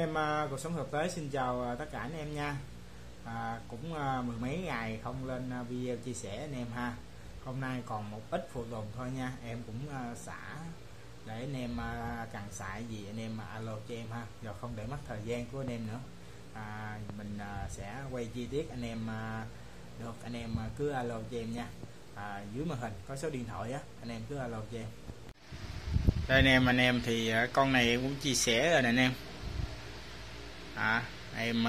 Cuộc sống thực tế xin chào tất cả anh em nha. Cũng mười mấy ngày không lên video chia sẻ anh em ha. Hôm nay còn một ít phụ tùng thôi nha. Em cũng xả để anh em cần xài gì anh em alo cho em ha, rồi không để mất thời gian của anh em nữa. Mình sẽ quay chi tiết anh em được, anh em cứ alo cho em nha. Dưới màn hình có số điện thoại á, anh em cứ alo cho em. Đây anh em thì con này em cũng chia sẻ rồi nè anh em. Em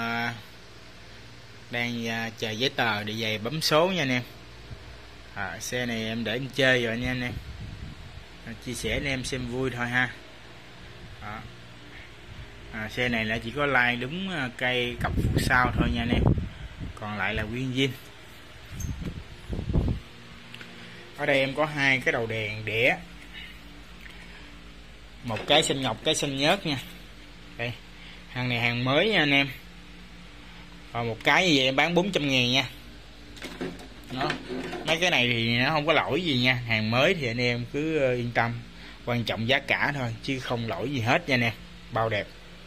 đang chờ giấy tờ để về bấm số nha anh em. Xe này em để em chơi rồi nha anh em. Chia sẻ anh em xem vui thôi ha. Xe này là chỉ có like đúng cây cọc phụ sau thôi nha anh em, còn lại là nguyên zin. Ở đây em có hai cái đầu đèn đĩa, một cái xanh ngọc, cái xanh nhớt nha. Đây, hàng này hàng mới nha anh em. Còn một cái như vậy em bán 400.000 nha. Đó, mấy cái này thì nó không có lỗi gì nha, hàng mới thì anh em cứ yên tâm, quan trọng giá cả thôi chứ không lỗi gì hết nha anh em, bao đẹp.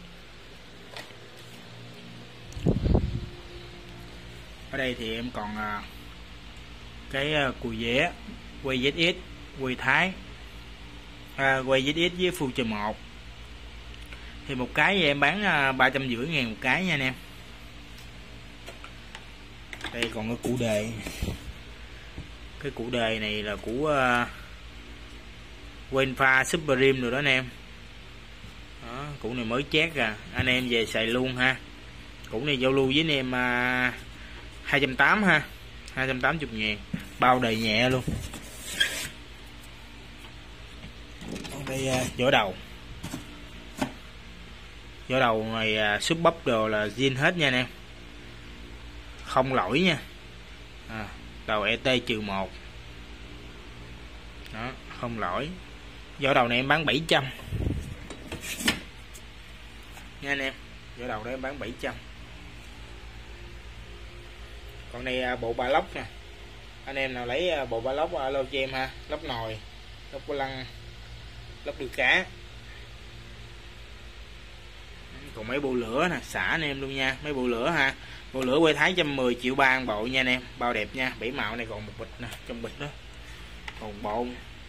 Ở đây thì em còn cái cùi vé quay ZX, quay Thái, quay ZX với Full 1 thì một cái em bán 350.000 một cái nha anh em. Đây còn cái củ đề, cái củ đề này là củ Wenfa Supreme rồi đó anh em. Đó, củ này mới chét anh em về xài luôn ha. Củ này giao lưu với anh em 280 ha, 280.000, bao đầy nhẹ luôn. Đây vỏ đầu này súp bắp đồ là zin hết nha anh em, không lỗi nha. Đầu ET-1 đó, không lỗi. Vỏ đầu này em bán 700 nha anh em, vỏ đầu đó em bán 700. Còn đây bộ ba lốc nè, anh em nào lấy bộ ba lốc alo cho em ha. Lốc nồi, lốc có lăng, lốc đuôi cá. Còn mấy bộ lửa nè, xả anh em luôn nha, mấy bộ lửa ha. Bộ lửa quay Thái 110 triệu 3 bộ nha anh em, bao đẹp nha. 7 màu này còn một bịch nè, trong bịch đó còn bộ.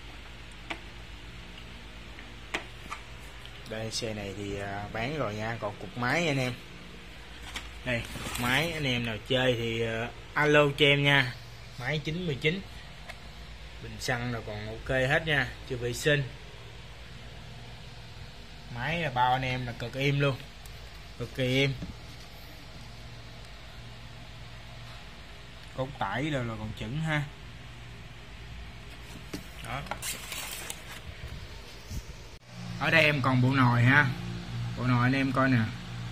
Đây xe này thì bán rồi nha, còn cục máy anh em. Đây cục máy, anh em nào chơi thì alo cho em nha. Máy 99, bình xăng là còn ok hết nha, chưa vệ sinh. Máy là bao anh em là cực im luôn, cực kỳ im. Cốt tải rồi là còn chững ha. Đó. Ở đây em còn bộ nồi ha. Bộ nồi anh em coi nè.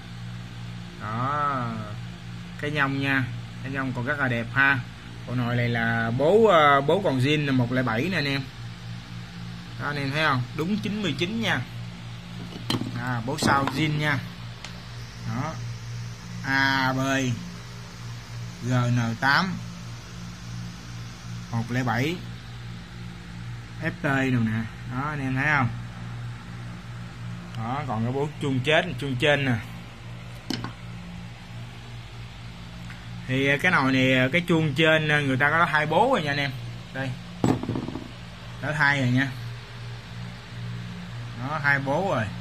Đó, cái nhông nha, cái nhông còn rất là đẹp ha. Bộ nồi này là bố còn zin là 107 nè anh em. Đó anh em thấy không, đúng 99 nha. Bố sau zin nha. Đó, AB GN8 107 FT rồi nè. Đó anh em thấy không. Đó, còn cái bố chuông trên nè. Thì cái nồi này, cái chuông trên người ta có hai bố rồi nha anh em. Đây, đã thay rồi nha. Đó, hai bố rồi,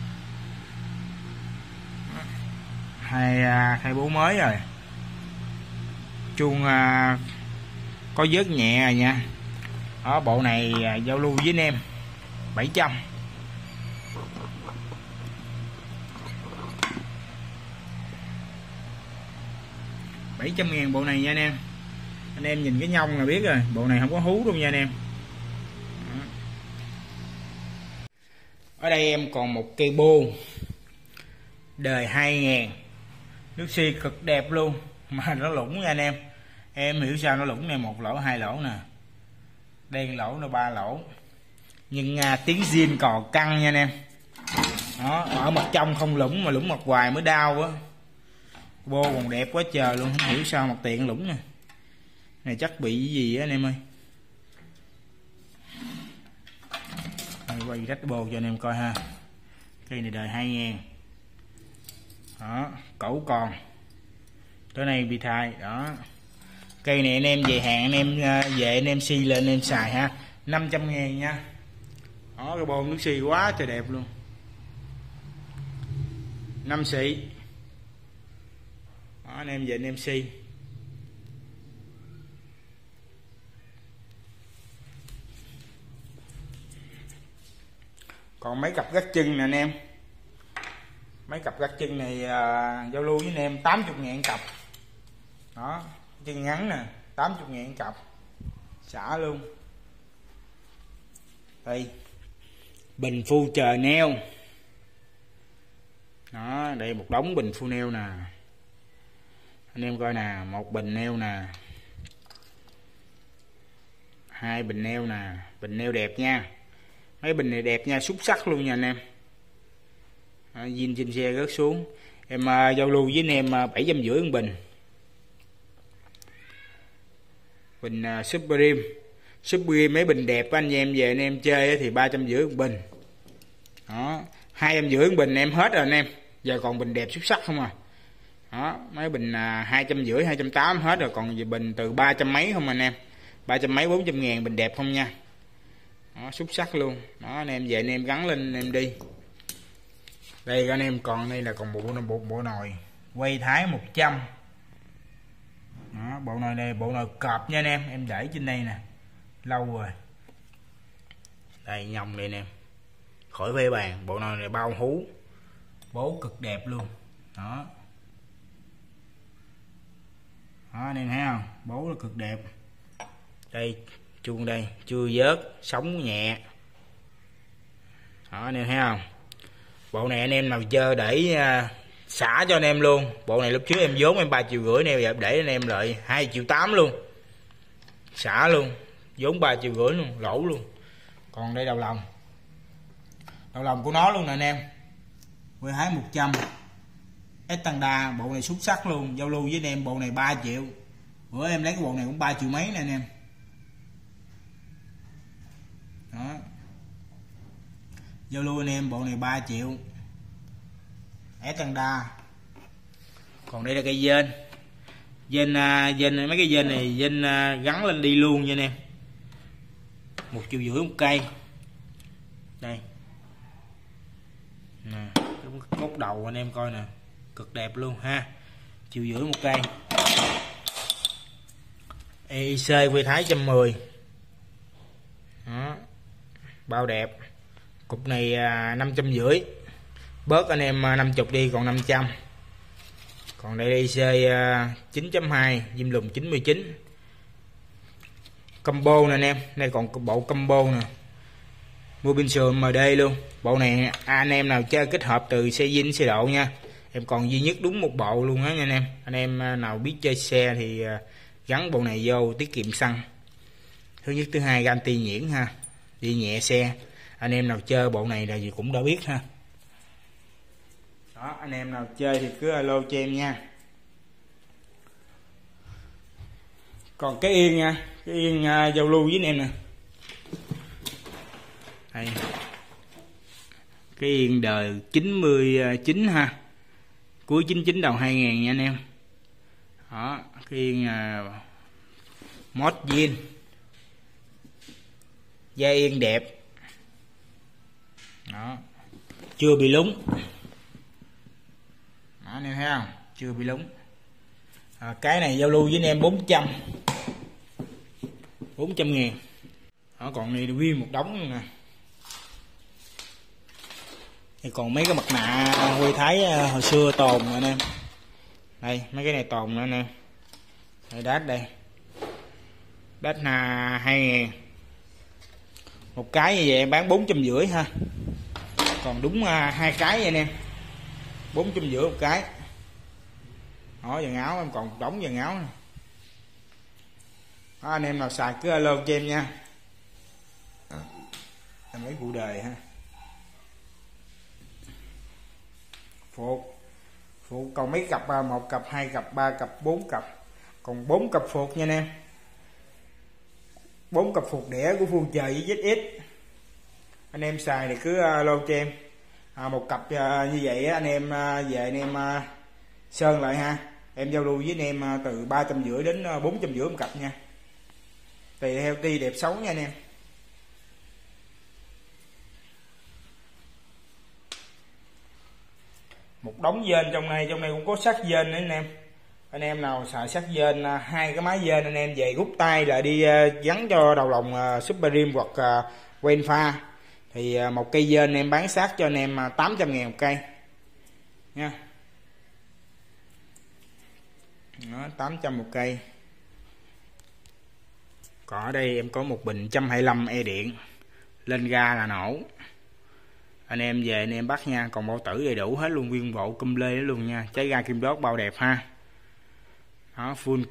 hai bố mới rồi. Chuông có vớt nhẹ rồi nha. Đó, bộ này giao lưu với anh em 700. Bộ này nha anh em. Anh em nhìn cái nhông là biết rồi, bộ này không có hú đâu nha anh em. Đó. Ở đây em còn một cây bô đời 2000, nước xi cực đẹp luôn mà nó lủng nha anh em. Em hiểu sao nó lủng này, một lỗ hai lỗ nè, đen lỗ nó 3 lỗ, nhưng tiếng zin cò căng nha anh em. Đó, ở mặt trong không lủng mà lủng mặt ngoài mới đau á. Bô còn đẹp quá trời luôn, không hiểu sao mặt tiện lủng nè. Này chắc bị gì á anh em ơi. Quay rách bô cho anh em coi ha. Cây này đời 2000. đó, cẩu còn tới này bị thay đó. Cây này anh em về hàng anh em về anh em xi lên anh em xài ha, 500.000 nha. Đó, cái bồn nước xi quá trời đẹp luôn, 5 xị đó, anh em về anh em xi. Còn mấy cặp gác chân nè anh em, mấy cặp gác chân này giao lưu với anh em 80.000 cặp đó, chân ngắn nè 80.000 cặp xả luôn. Đây bình phu chờ neo đó, đây một đống bình phu neo nè anh em coi nè, một bình neo nè, hai bình neo nè, bình neo đẹp nha, mấy bình này đẹp nha, xúc sắc luôn nha anh em. Zin trên xe rớt xuống, em giao lưu với anh em 750 một bình. Bình Supreme mấy bình đẹp anh em về anh em chơi thì 350 một bình đó, 250 một bình em hết rồi anh em, giờ còn bình đẹp xuất sắc không à. Đó, mấy bình 250 280 hết rồi, còn về bình từ 300 mấy không anh em, 300 mấy 400.000 bình đẹp không nha. Đó, xuất sắc luôn đó, anh em về anh em gắn lên anh em đi. Đây anh em còn đây là còn bộ nồi quay thái 100 đó, bộ nồi này bộ nồi cọp nha anh em để trên đây nè, lâu rồi. Đây nhông đây anh em, khỏi vê bàn, bộ nồi này bao hú, bố cực đẹp luôn đó. Đó anh em thấy không, bố nó cực đẹp. Đây chuông đây chưa vớt, sống nhẹ đó anh em thấy không. Bộ này anh em nào chơi để xả cho anh em luôn. Bộ này lúc trước em vốn em 3,5 triệu này, giờ để anh em lại 2,8 triệu luôn, xả luôn, vốn 3,5 triệu luôn, lỗ luôn. Còn đây đầu lòng của nó luôn nè anh em, quay hái 100 Standard, bộ này xuất sắc luôn, giao lưu với anh em bộ này 3 triệu. Bữa em lấy cái bộ này cũng 3 triệu mấy nè anh em đó, giao lưu anh em bộ này 3 triệu Standard. Còn đây là cây dên mấy cái dên này dên gắn lên đi luôn nha anh em, 1,5 triệu một cây. Đây nè, cái cốt đầu anh em coi nè, cực đẹp luôn ha, 1,5 triệu một cây. EIC quay thái 110 đó, bao đẹp. Cục này 550, bớt anh em 50 đi còn 500. Còn đây EIC 9.2 diêm lùm 99 combo nè anh em, đây còn bộ combo nè, mua pin sườn MD luôn. Bộ này anh em nào chơi kết hợp từ xe zin xe độ nha, em còn duy nhất đúng một bộ luôn á nha anh em. Anh em nào biết chơi xe thì gắn bộ này vô tiết kiệm xăng. Thứ nhất thứ hai garanti nhuyễn ha, đi nhẹ xe. Anh em nào chơi bộ này là gì cũng đã biết ha. Đó, anh em nào chơi thì cứ alo cho em nha. Còn cái yên nha, cái yên giao lưu với anh em nè. Đây. Cái yên đời 99 ha, cuối 99 đầu 2000 nha anh em. Đó, cái yên mod zin, da yên đẹp đó, chưa bị lúng đó, anh em thấy không, chưa bị lúng. Cái này giao lưu với anh em 400.000 đó. Còn này nguyên một đống luôn nè. Thì còn mấy cái mặt nạ quay thái hồi xưa tồn nè anh em, đây mấy cái này tồn nữa anh em. Đây đát đây, đát 2.000 một cái, như vậy em bán 450 ha. Còn đúng 2 cái vậy anh em, 450 một cái. Đó, dàn áo em còn một đống dàn áo nè. Đó, anh em nào xài cứ alo cho em nha. Em lấy phụ đề ha. Phụ còn mấy cặp, 1 cặp 2 cặp 3 cặp 4 cặp, còn 4 cặp phuộc nha anh em, 4 cặp phuộc đẻ của Phương Trời với ZX. Anh em xài thì cứ alo cho em. Một cặp như vậy anh em về anh em sơn lại ha, em giao lưu với anh em từ 350 đến 450 một cặp nha, tùy theo ti đẹp xấu nha anh em. Một đống dên trong này cũng có sắt dên nữa anh em nào xài sắt dên, hai cái máy dên anh em về rút tay lại đi gắn cho đầu lồng Super Rim hoặc quen pha thì một cây dên em bán sát cho anh em 800.000 một cây nha. Đó, 800 một cây. Còn ở đây em có một bình 125 e điện, lên ga là nổ. Anh em về anh em bắt nha, còn bao tử đầy đủ hết luôn, nguyên bộ cum lê luôn nha, trái ga kim đốt bao đẹp ha. Đó, full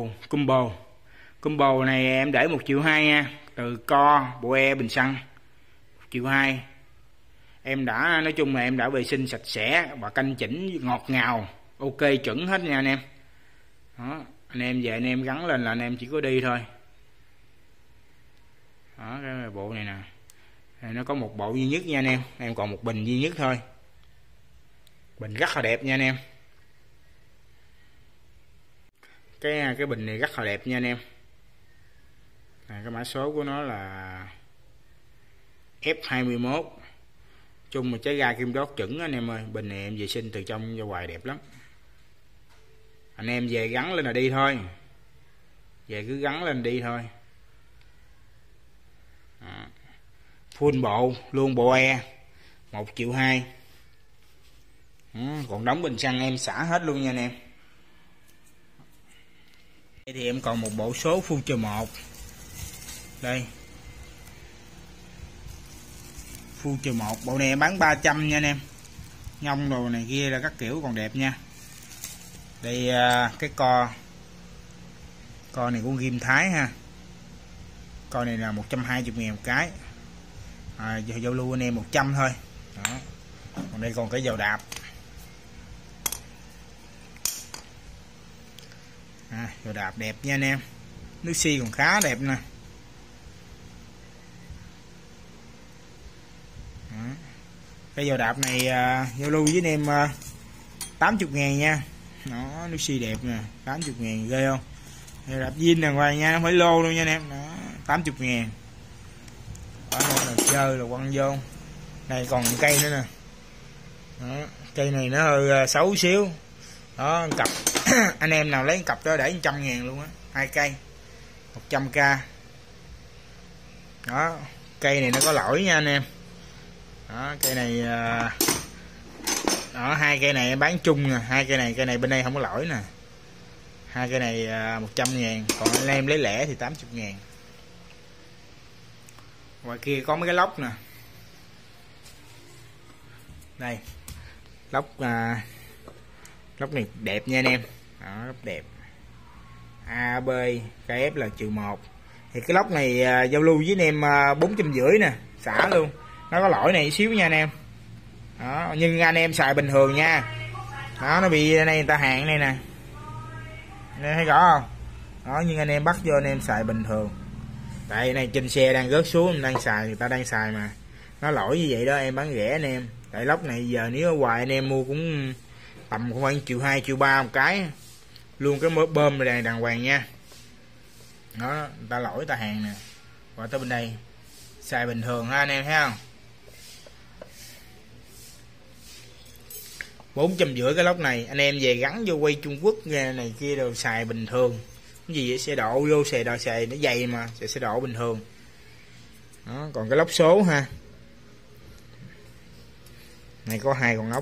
combo này em để 1,2 triệu nha, từ co bộ e bình xăng 1,2 triệu. Em đã nói chung là em đã vệ sinh sạch sẽ và canh chỉnh ngọt ngào, ok chuẩn hết nha anh em. Đó, anh em về anh em gắn lên là anh em chỉ có đi thôi. Đó, cái bộ này nè, nó có một bộ duy nhất nha anh em còn một bình duy nhất thôi, bình rất là đẹp nha anh em. Cái bình này rất là đẹp nha anh em. Cái mã số của nó là F21, chung một trái ga kim đốt chuẩn anh em ơi. Bình này em vệ sinh từ trong ra ngoài đẹp lắm, anh em về gắn lên là đi thôi, về cứ gắn lên đi thôi. Đó, full bộ luôn, bộ e 1,2 triệu. Còn đóng bình xăng em xả hết luôn nha anh em. Đây thì em còn một bộ số Future 1 đây, Future 1 bộ này em bán 300 nha anh em, nhông đồ này kia là các kiểu còn đẹp nha. Đây cái co này của ghim Thái ha, co này là 120.000 một cái, giao lưu anh em 100 thôi. Đó, còn đây còn cái dầu đạp, dầu đạp đẹp nha anh em, nước xi còn khá đẹp nè. Đó, cái dầu đạp này giao lưu với anh em 80.000 nha. Nó nước xi đẹp nè, 80.000 ghê không? Dầu đạp zin đàng hoàng nha, không phải lô luôn nha anh em. Đó, 80.000. Đó, là chơi là quăng vô. Đây còn cây nữa nè. Đó, cây này nó hơi xấu xíu. Đó, cặp anh em nào lấy cặp đó để 100.000 luôn á, 2 cây 100k. Đó, cây này nó có lỗi nha anh em. Đó, cây này đó, hai cây này em bán chung nè, hai cây này bên đây không có lỗi nè. Hai cây này 100.000, còn anh em lấy lẻ thì 80.000. Ngoài kia có mấy cái lốc nè. Đây, lốc này đẹp nha anh em. Đó, lốc đẹp. A, B, KF là -1. Thì cái lốc này giao lưu với anh em 450 nè, xả luôn. Nó có lỗi này xíu nha anh em. Đó, nhưng anh em xài bình thường nha. Đó, nó bị đây người ta hạn đây nè. Anh thấy rõ không? Đó, nhưng anh em bắt vô anh em xài bình thường. Tại này trên xe đang rớt xuống, đang xài, người ta đang xài mà. Nó lỗi như vậy đó, em bán rẻ anh em. Tại lốc này giờ nếu ở ngoài anh em mua cũng tầm khoảng 1,2 triệu, 1,3 triệu một cái. Luôn cái bơm này đàng hoàng nha. Đó, người ta lỗi người ta hàng nè. Qua tới bên đây xài bình thường ha anh em thấy không? 450 cái lốc này, anh em về gắn vô quay Trung Quốc này kia đều xài bình thường. Cái gì vậy? Xe độ vô xài nó dày mà, xe độ bình thường. Đó, còn cái lốc số ha. Này có hai con ốc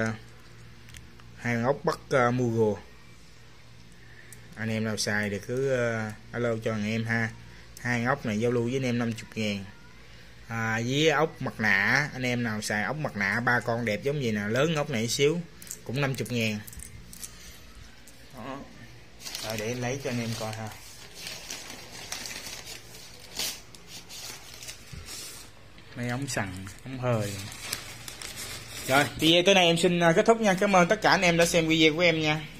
bắt Mugo. Anh em nào xài thì cứ alo cho anh em ha. Hai con ốc này giao lưu với anh em 50.000. Với ốc mặt nạ, anh em nào xài ốc mặt nạ 3 con đẹp giống vậy nè, lớn ốc này xíu cũng 50.000. Đó. Rồi để lấy cho anh em coi ha. Mấy ống sằn, ống hơi. Rồi, video tới đây em xin kết thúc nha. Cảm ơn tất cả anh em đã xem video của em nha.